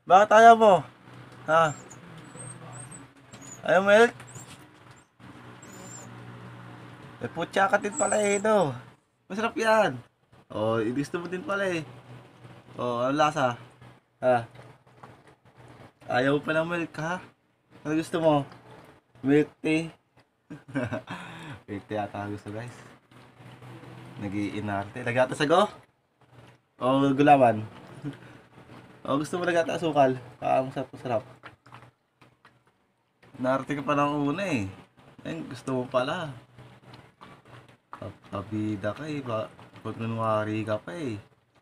Bakit ayaw mo? Ha? Ayaw mo milk? Eh, putya ka din pala eh, no? Masarap yan. Oh, gusto mo din pala eh. Oh, ang lasa? Ha? Ayaw pa ng milk, ha? Ano gusto mo? Milk tea? Milk tea ata gusto, guys. Nag-iinarte. Lagata sago? O gulaman? O gusto mo lagata asukal? Masarap. Narte ka pa ng una eh. Ayun, gusto mo pala. Pabida ka eh. Pagkunwari ka pa eh.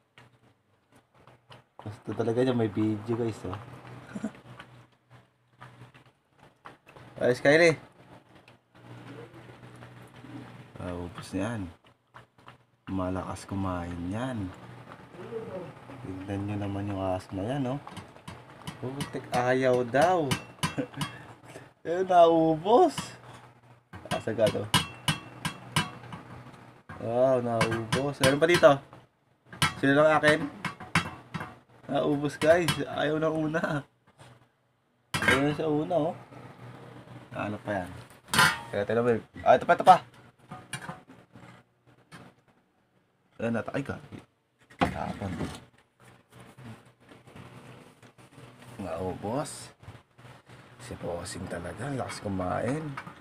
Gusto talaga niya may video guys oh. Ayos Kylie. Ubus na yan. Malakas kumain yan. Tignan nyo naman yung aso na yan oh. Putik ayaw daw. Eh, naubos. Asagad oh. Wow, naubos. Meron pa dito. Sino lang akin? Naubos guys. Ayaw na una. Ayaw na sa una oh. Ano pa yan? Kaya tayo naman. Ah, ito pa. Ayan nata. Ay ka. Tapon. Naubos. Si Bossing talaga. Lakas kumain.